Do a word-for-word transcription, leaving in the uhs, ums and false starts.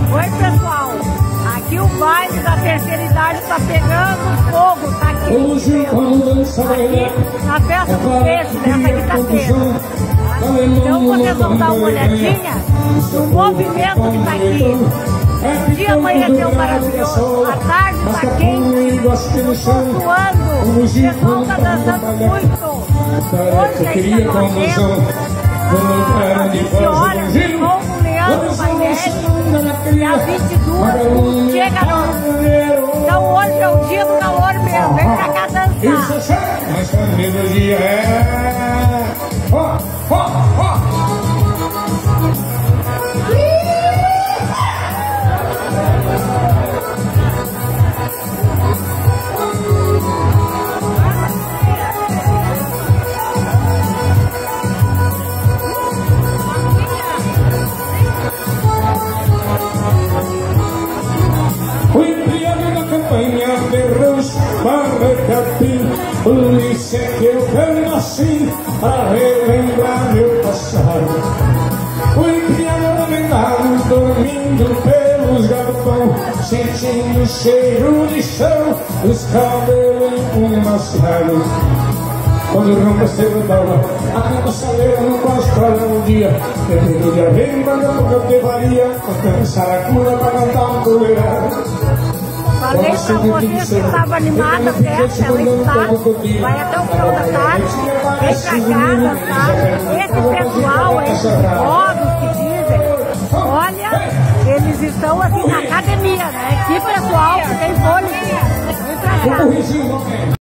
Oi, pessoal. Aqui o baile da terceira idade tá pegando fogo, tá aqui, aqui na festa do peixe, nessa quinta-feira. Então vocês vão dar uma olhadinha no movimento que tá aqui. O dia amanheceu maravilhoso, a tarde tá quente, eu tô suando, o pessoal tá dançando muito. Hoje ainda nós temos a vinte horas com o Leandro Bainelli e às vinte e duas chega a noite. Então hoje é o dia do calor mesmo, vem pra cá dançar. Mas quando o dia é... Ó, ó, ó! O embriago da campanha de Rãs, Barra Capim, por isso é que eu canto assim, para relembrar meu passado. O embriago lamentado, dormindo pelos galpões, sentindo o cheiro de chão, os cabelos enfumaçados. Quando o ramo esteve dava, a caçaleira no pastoral um dia, terminou de haver, mandando que eu te varia, alcançar a cura para cantar um tolerado. Falei pra vocês que estava animada a festa, ela está, vai até o final da tarde, vem pra cá dançar. Esse pessoal, esses jovens que dizem, olha, eles estão assim na academia, né? Que pessoal que tem fôlego, vem pra cá.